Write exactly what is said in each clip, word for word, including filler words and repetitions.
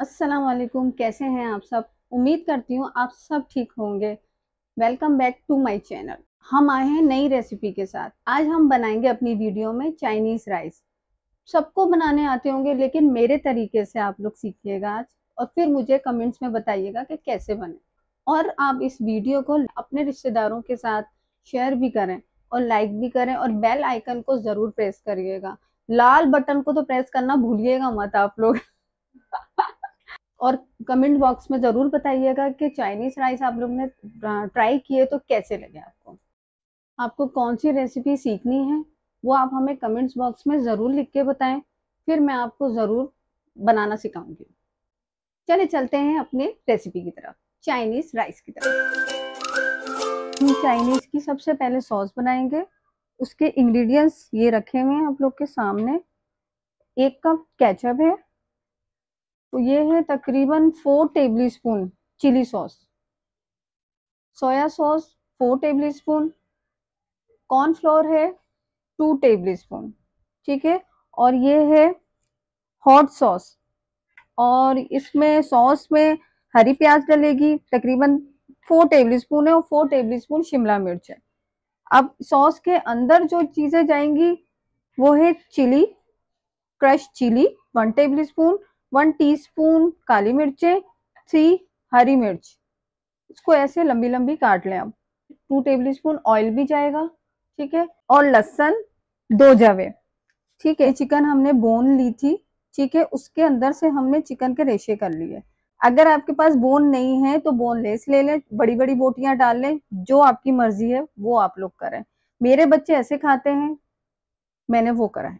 अस्सलाम वालेकुम। कैसे हैं आप सब? उम्मीद करती हूँ आप सब ठीक होंगे। Welcome back to my channel. हम आए हैं नई रेसिपी के साथ। आज हम बनाएंगे अपनी वीडियो में चाइनीज राइस। सबको बनाने आते होंगे लेकिन मेरे तरीके से आप लोग सीखिएगा आज, और फिर मुझे कमेंट्स में बताइएगा कि कैसे बने। और आप इस वीडियो को अपने रिश्तेदारों के साथ शेयर भी करें और लाइक भी करें, और बेल आइकन को जरूर प्रेस करिएगा। लाल बटन को तो प्रेस करना भूलिएगा मत आप लोग। और कमेंट बॉक्स में ज़रूर बताइएगा कि चाइनीज़ राइस आप लोग ने ट्राई किए तो कैसे लगे आपको। आपको कौन सी रेसिपी सीखनी है वो आप हमें कमेंट्स बॉक्स में ज़रूर लिख के बताएं, फिर मैं आपको ज़रूर बनाना सिखाऊंगी। चलिए चलते हैं अपने रेसिपी की तरफ, चाइनीज़ राइस की तरफ। हम चाइनीज़ की सबसे पहले सॉस बनाएंगे। उसके इंग्रेडिएंट्स ये रखे हुए हैं आप लोग के सामने। एक कप केचप है, तो ये है तकरीबन four tablespoon chilli sauce, soya sauce four tablespoon, cornflour है टू टेबल स्पून, ठीक है। और ये है हॉट सॉस, और इसमें सॉस में हरी प्याज डलेगी, तकरीबन फोर टेबल स्पून है, और फोर टेबल स्पून शिमला मिर्च है। अब सॉस के अंदर जो चीजें जाएंगी वो है chilli, crush chilli one tablespoon, one teaspoon काली मिर्चें, थ्री हरी मिर्च। इसको ऐसे लंबी लंबी काट लें। अब टू टेबल स्पून ऑयल भी जाएगा, ठीक है। और लहसुन दो जवे, ठीक है। चिकन हमने बोन ली थी, ठीक है, उसके अंदर से हमने चिकन के रेशे कर लिए। अगर आपके पास बोन नहीं है तो बोनलेस ले लें, बड़ी बड़ी बोटियां डाल लें, जो आपकी मर्जी है वो आप लोग करें। मेरे बच्चे ऐसे खाते हैं, मैंने वो करा है।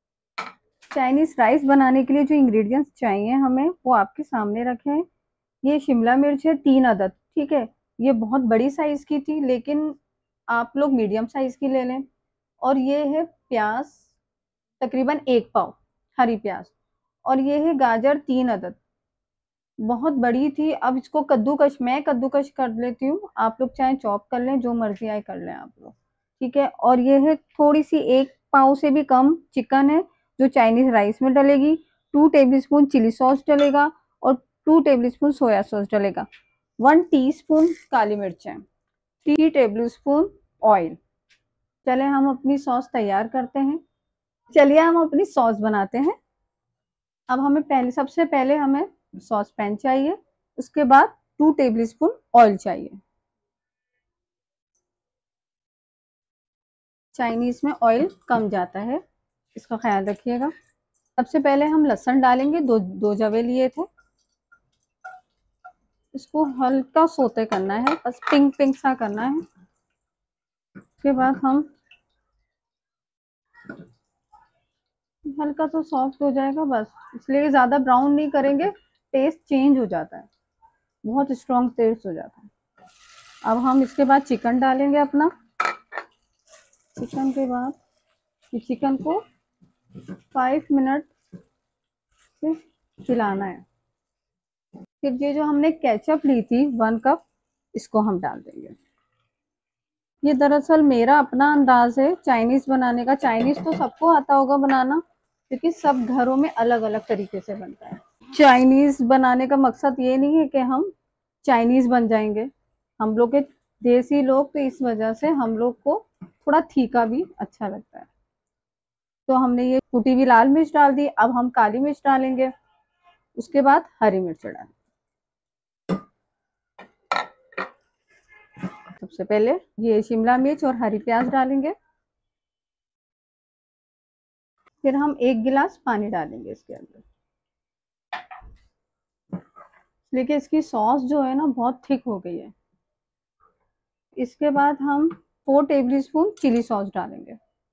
चाइनीज राइस बनाने के लिए जो इंग्रेडिएंट्स चाहिए हमें वो आपके सामने रखे हैं। ये शिमला मिर्च है तीन अदद, ठीक है। ये बहुत बड़ी साइज की थी लेकिन आप लोग मीडियम साइज की ले लें। और ये है प्याज, तकरीबन एक पाव हरी प्याज। और ये है गाजर तीन अदद, बहुत बड़ी थी। अब इसको कद्दूकश, मैं कद्दूकश कर लेती हूँ, आप लोग चाहे चॉप कर लें, जो मर्जी आए कर लें आप लोग, ठीक है। और ये है थोड़ी सी, एक पाव से भी कम चिकन है जो चाइनीज राइस में डलेगी। Two tablespoon chilli sauce डलेगा, और two tablespoon soya sauce डलेगा। वन टीस्पून काली मिर्च है, थ्री टेबल स्पून ऑयल। चले हम अपनी सॉस तैयार करते हैं। चलिए हम अपनी सॉस बनाते हैं। अब हमें पहले, सबसे पहले हमें सॉस पैन चाहिए, उसके बाद टू टेबल स्पून ऑयल चाहिए। चाइनीज में ऑयल कम जाता है, इसका ख्याल रखिएगा। सबसे पहले हम लहसुन डालेंगे, दो दो जवे लिए थे। इसको हल्का सोते करना है, बस पिंक पिंक सा करना है। उसके बाद हम हल्का सा सॉफ्ट हो जाएगा बस, इसलिए ज्यादा ब्राउन नहीं करेंगे, टेस्ट चेंज हो जाता है, बहुत स्ट्रॉन्ग टेस्ट हो जाता है। अब हम इसके बाद चिकन डालेंगे अपना। चिकन के बाद चिकन को फाइव मिनट से हिलाना है। फिर ये जो हमने केचप ली थी वन कप, इसको हम डाल देंगे। ये दरअसल मेरा अपना अंदाज है चाइनीज बनाने का। चाइनीज तो सबको आता होगा बनाना, क्योंकि सब घरों में अलग अलग तरीके से बनता है। चाइनीज बनाने का मकसद ये नहीं है कि हम चाइनीज बन जाएंगे। हम लोग के देसी लोग, तो इस वजह से हम लोग को थोड़ा तीखा भी अच्छा लगता है। तो हमने ये कुटी हुई लाल मिर्च डाल दी, अब हम काली मिर्च डालेंगे, उसके बाद हरी मिर्च डालेंगे। सबसे पहले ये शिमला मिर्च और हरी प्याज डालेंगे, फिर हम एक गिलास पानी डालेंगे इसके अंदर। लेकिन इसकी सॉस जो है ना बहुत थिक हो गई है। इसके बाद हम four tablespoon chilli sauce डालेंगे।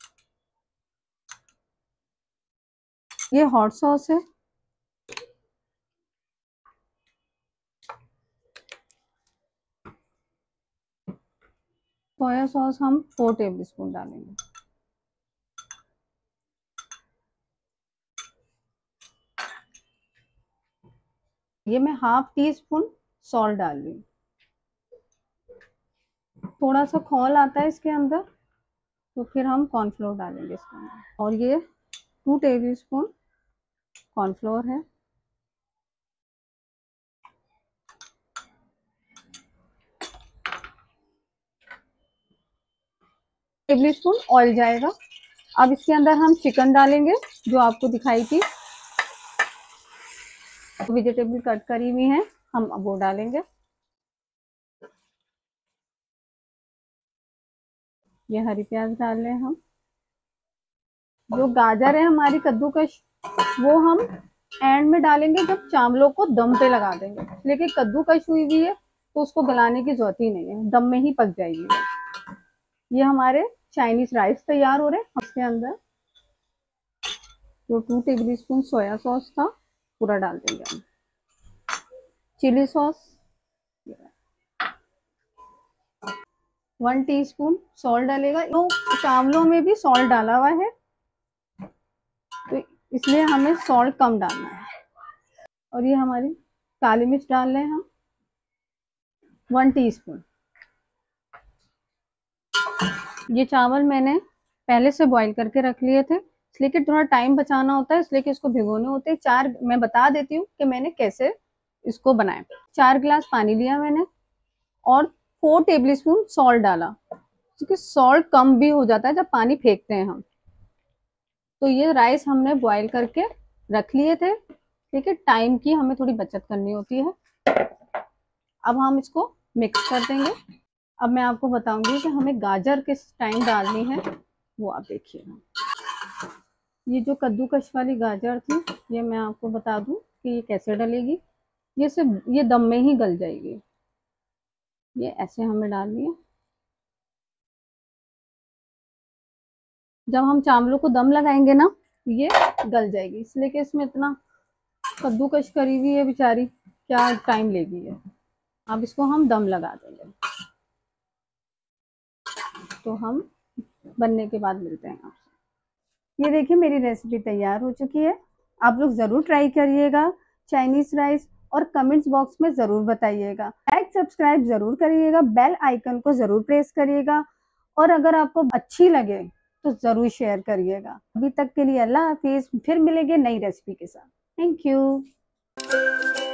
ये हॉट सॉस है। सोया सॉस हम फोर टेबल स्पून डालेंगे। ये मैं हाफ टी स्पून सॉल्ट डाल रही हूँ। थोड़ा सा खौल आता है इसके अंदर, तो फिर हम कॉर्नफ्लोर डालेंगे इसके अंदर। और ये टू टेबल स्पून कॉर्नफ्लोर है। टेबल स्पून ऑयल जाएगा। अब इसके अंदर हम चिकन डालेंगे जो आपको दिखाई थी, वेजिटेबल कट करी हुई है, हम वो डालेंगे। ये हरी प्याज डाल रहे हैं हम। जो गाजर है हमारी कद्दूकश, वो हम एंड में डालेंगे जब चावलों को दम पे लगा देंगे। लेकिन कद्दूकश हुई हुई है तो उसको गलाने की जरूरत ही नहीं है, दम में ही पक जाएगी। ये हमारे चाइनीज राइस तैयार हो रहे हैं। इसके अंदर जो two tablespoon soya sauce था पूरा डाल देंगे हम। Chilli sauce, one teaspoon salt डालेगा। तो चावलों में भी सॉल्ट डाला हुआ है तो इसलिए हमें सॉल्ट कम डालना है। और ये हमारी काली मिर्च डाल रहे हैं हम, वन टीस्पून। ये चावल मैंने पहले से बॉईल करके रख लिए थे, इसलिए कि थोड़ा टाइम बचाना होता है, इसलिए कि इसको भिगोने होते हैं। चार मैं बता देती हूँ कि मैंने कैसे इसको बनाया। चार गिलास पानी लिया मैंने और फोर टेबल स्पून सॉल्ट डाला, क्योंकि सॉल्ट कम भी हो जाता है जब पानी फेंकते हैं हम। तो ये राइस हमने बॉईल करके रख लिए थे, ठीक है। टाइम की हमें थोड़ी बचत करनी होती है। अब हम इसको मिक्स कर देंगे। अब मैं आपको बताऊंगी कि हमें गाजर किस टाइम डालनी है, वो आप देखिए। ये जो कद्दूकश वाली गाजर थी, ये मैं आपको बता दूं कि ये कैसे डलेगी। ये सिर्फ ये दम में ही गल जाएगी। ये ऐसे हमें डालनी है। जब हम चावलों को दम लगाएंगे ना ये गल जाएगी, इसलिए कि इसमें इतना कद्दूकश करी हुई है बेचारी, क्या टाइम लेगी है। अब इसको हम दम लगा देंगे। तो हम बनने के बाद मिलते हैं आपसे। ये देखिए मेरी रेसिपी तैयार हो चुकी है। आप लोग ज़रूर ट्राई करिएगा चाइनीज राइस, और कमेंट्स बॉक्स में ज़रूर बताइएगा। लाइक सब्सक्राइब ज़रूर करिएगा, बेल आइकन को ज़रूर प्रेस करिएगा, और अगर आपको अच्छी लगे तो ज़रूर शेयर करिएगा। अभी तक के लिए अल्लाह हाफिज़, फिर मिलेंगे नई रेसिपी के साथ। Thank you.